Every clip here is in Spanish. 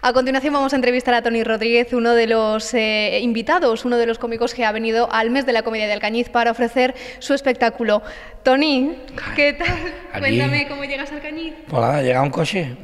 A continuación vamos a entrevistar a Toni Rodríguez, uno de los invitados, uno de los cómicos que ha venido al Mes de la Comedia de Alcañiz para ofrecer su espectáculo. Toni, ¿qué tal? Aquí. Cuéntame cómo llegas a Alcañiz. Pues nada, llega un coche.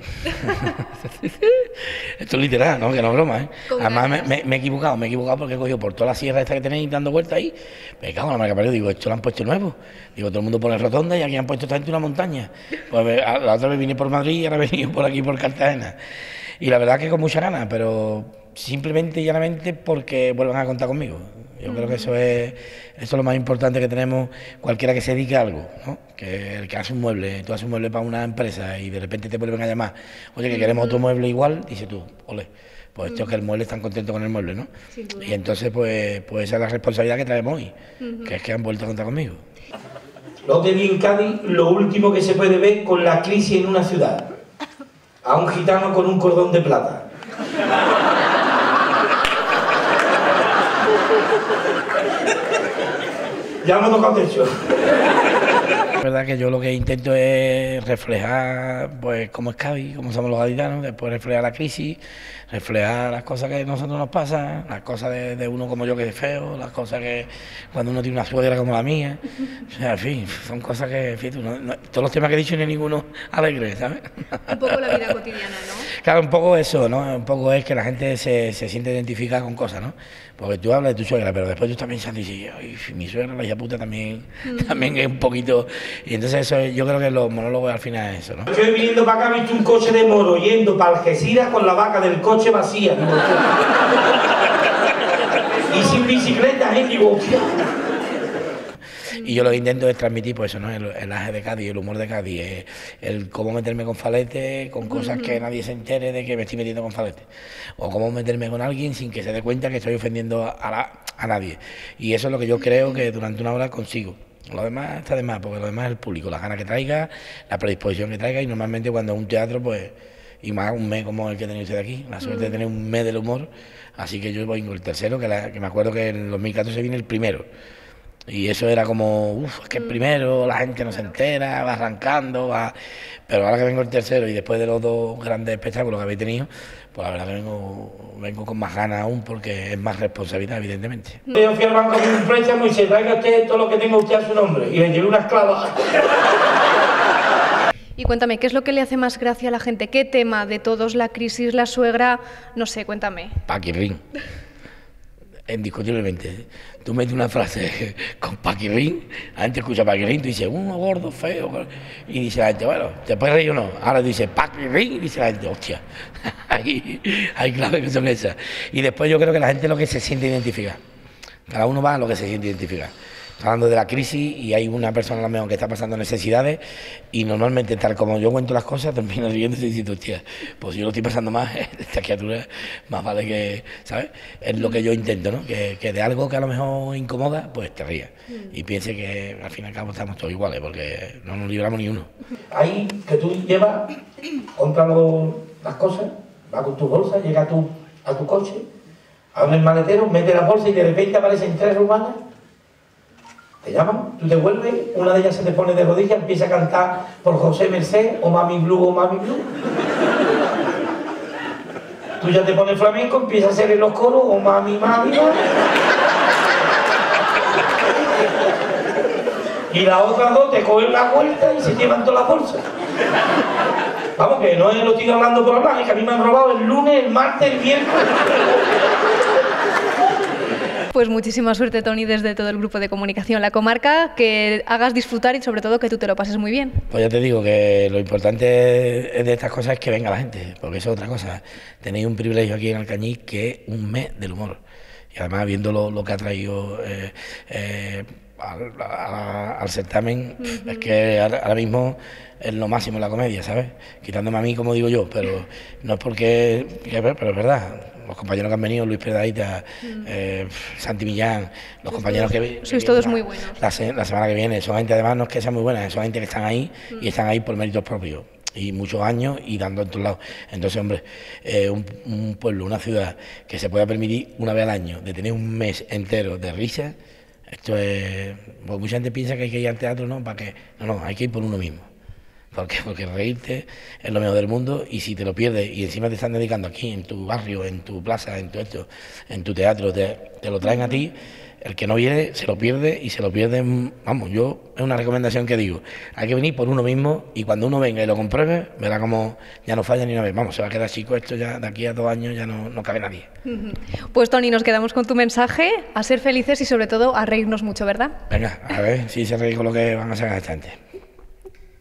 Esto es literal, ¿no? Que no es broma, ¿eh? Además me he equivocado porque he cogido por toda la sierra esta que tenéis dando vueltas ahí. Me cago en la marca parió, digo, esto lo han puesto nuevo. Digo, todo el mundo pone rotonda y aquí han puesto esta gente una montaña. Pues la otra vez vine por Madrid y ahora he venido por aquí por Cartagena. Y la verdad que con mucha ganas, pero simplemente y llanamente porque vuelvan a contar conmigo. Yo creo que eso es lo más importante que tenemos cualquiera que se dedique a algo, ¿no? Que el que hace un mueble, tú haces un mueble para una empresa y de repente te vuelven a llamar, oye, que queremos otro mueble igual, dices tú, ole, pues esto es que el mueble están contentos con el mueble, ¿no? Y entonces pues esa es la responsabilidad que traemos hoy, que es que han vuelto a contar conmigo. Lo que vi en Cádiz, lo último que se puede ver con la crisis en una ciudad. A un gitano con un cordón de plata. Ya hemos tocado techo. La verdad que yo lo que intento es reflejar pues cómo es Cádiz, cómo somos los gaditanos, después reflejar la crisis, reflejar las cosas que a nosotros nos pasan, las cosas de uno como yo que es feo, las cosas que cuando uno tiene una suegra como la mía, o sea, en fin, son cosas que, en fin, todos los temas que he dicho no hay ninguno alegre, ¿sabes? Un poco la vida cotidiana, ¿no? Claro, un poco eso, ¿no? Un poco es que la gente se siente identificada con cosas, ¿no? Porque tú hablas de tu suegra, pero después tú también sabes, dices, ay, mi suegra, la hija puta, también es un poquito... Y entonces eso, yo creo que los monólogos al final es eso, ¿no? Estoy viniendo para acá, he visto un coche de moro yendo para Algeciras con la vaca del coche vacía. Y sin bicicleta, digo, hostia. Y yo lo que intento es transmitir, pues eso, ¿no? El aje de Cádiz, el humor de Cádiz, el cómo meterme con falete, con cosas que nadie se entere de que me estoy metiendo con falete. O cómo meterme con alguien sin que se dé cuenta que estoy ofendiendo a nadie. Y eso es lo que yo creo que durante una hora consigo. Lo demás está de más, porque lo demás es el público, las ganas que traiga, la predisposición que traiga, y normalmente cuando es un teatro, pues, y más un mes como el que tenéis usted aquí, la suerte de tener un mes del humor, así que yo voy con el tercero, que me acuerdo que en 2014 viene el primero. Y eso era como, uff, es que el primero, la gente no se entera, va arrancando, va... Pero ahora que vengo el tercero y después de los dos grandes espectáculos que habéis tenido, pues la verdad que vengo con más ganas aún porque es más responsabilidad, evidentemente. Yo fui al banco con un préstamo y se traiga usted todo lo que tenga usted a su nombre. Y le llevé una esclava. Y cuéntame, ¿qué es lo que le hace más gracia a la gente? ¿Qué tema de todos, la crisis, la suegra? No sé, cuéntame. Paquirrín. Indiscutiblemente. Tú metes una frase con Paquirrín, la gente escucha Paquirrín, tú dices, uno gordo, feo, y dice la gente, bueno, ¿te puedes reír o no? Ahora dice Paquirrín, y dice la gente, hostia, hay claves que son esas. Y después yo creo que la gente lo que se siente identificada. Cada uno va a lo que se siente identificado. Está hablando de la crisis y hay una persona a lo mejor que está pasando necesidades y normalmente tal como yo cuento las cosas termino riéndose y diciendo, hostia, pues yo lo estoy pasando más, esta criatura más vale que, ¿sabes? Es lo que yo intento, ¿no? Que de algo que a lo mejor incomoda, pues te rías y piense que al fin y al cabo estamos todos iguales porque no nos libramos ni uno. Ahí que tú llevas, compras las cosas, vas con tu bolsa, llegas a tu coche, abres el maletero, metes la bolsa y de repente aparecen tres rumanas. Te llaman, tú te vuelves, una de ellas se te pone de rodillas, empieza a cantar por José Merced, o Mami Blue, o Mami Blue. Tú ya te pones flamenco, empiezas a hacer en los coros, o Mami, Mami, Mami. Y las otras dos te cogen la vuelta y se llevan todas las bolsas. Vamos, que no lo estoy hablando por hablar, es que a mí me han robado el lunes, el martes, el miércoles. Pues muchísima suerte, Toni, desde todo el grupo de comunicación La Comarca, que hagas disfrutar y sobre todo que tú te lo pases muy bien. Pues ya te digo que lo importante de estas cosas es que venga la gente, porque eso es otra cosa. Tenéis un privilegio aquí en Alcañiz que es un mes del humor. Y además viendo lo que ha traído al certamen, es que ahora mismo es lo máximo en la comedia, ¿sabes? Quitándome a mí, como digo yo, pero no es porque... pero es verdad. Los compañeros que han venido, Luis Pedraíta, Santi Millán, los compañeros que sois todos muy buenos. La semana que viene, son gente además no es que sean muy buenas, son gente que están ahí y están ahí por méritos propios y muchos años y dando en todos lados. Entonces, hombre, un pueblo, una ciudad que se pueda permitir una vez al año de tener un mes entero de risa, esto es... Pues mucha gente piensa que hay que ir al teatro, ¿no? ¿Para qué? No, hay que ir por uno mismo. ¿Por qué? Porque reírte es lo mejor del mundo, y si te lo pierdes y encima te están dedicando aquí, en tu barrio, en tu plaza, en tu teatro, te lo traen a ti, el que no viene se lo pierde, y se lo pierden. Vamos, yo es una recomendación que digo, hay que venir por uno mismo, y cuando uno venga y lo compruebe, verá como ya no falla ni una vez. Vamos, se va a quedar chico esto, ya de aquí a 2 años ya no cabe nadie. Pues Toni, nos quedamos con tu mensaje, a ser felices y sobre todo a reírnos mucho, ¿verdad? Venga, a ver si se reí con lo que van a hacer esta gente.